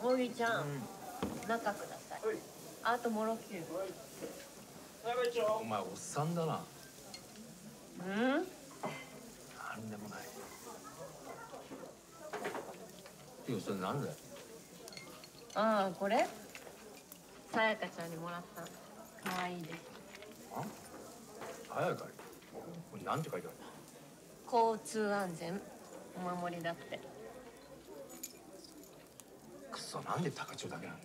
ボギちゃん、中ください。あともろきゅう。 お前おっさんだな。 うん？ なんでもない。いや、それなんだよ。 ああ、これさやかちゃんにもらった。可愛いです。 あ？さやかに。これなんて書いてある交通安全お守りだって。 くそ、なんで高千代だけなの？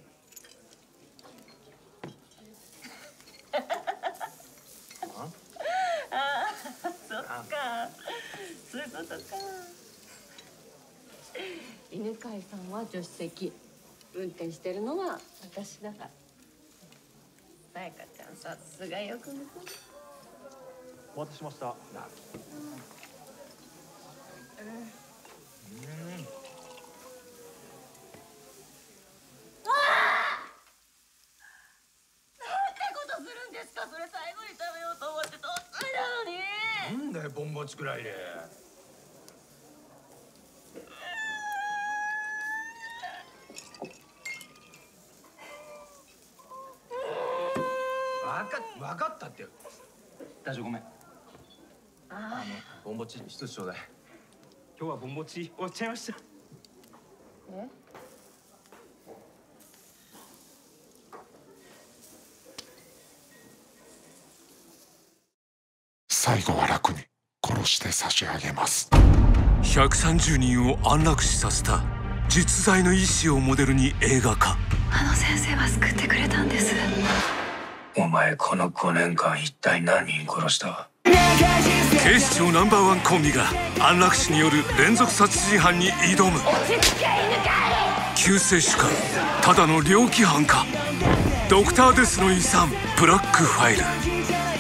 ああ、そっか。そういうことか。犬飼さんは助手席。運転してるのは私だから。さやかちゃん、さすがよく見て。 お待たせしました。 な。 ことするんですか。それ最後に食べようと思ってとっついたのに。 なんだよ、ボンボチくらいで。わかったって。大丈夫、ごめん。ボンボチ一つちょうだい。 今日はボンボチ終わっちゃいました。 え？ 最後は楽に殺して差し上げます。 130人を安楽死させた実在の医師をモデルに映画化。 あの先生は救ってくれたんです。 お前この5年間一体何人殺した？ 警視庁No.1コンビが安楽死による連続殺人犯に挑む。救世主かただの猟奇犯か。ドクター・デスの遺産ブラックファイル。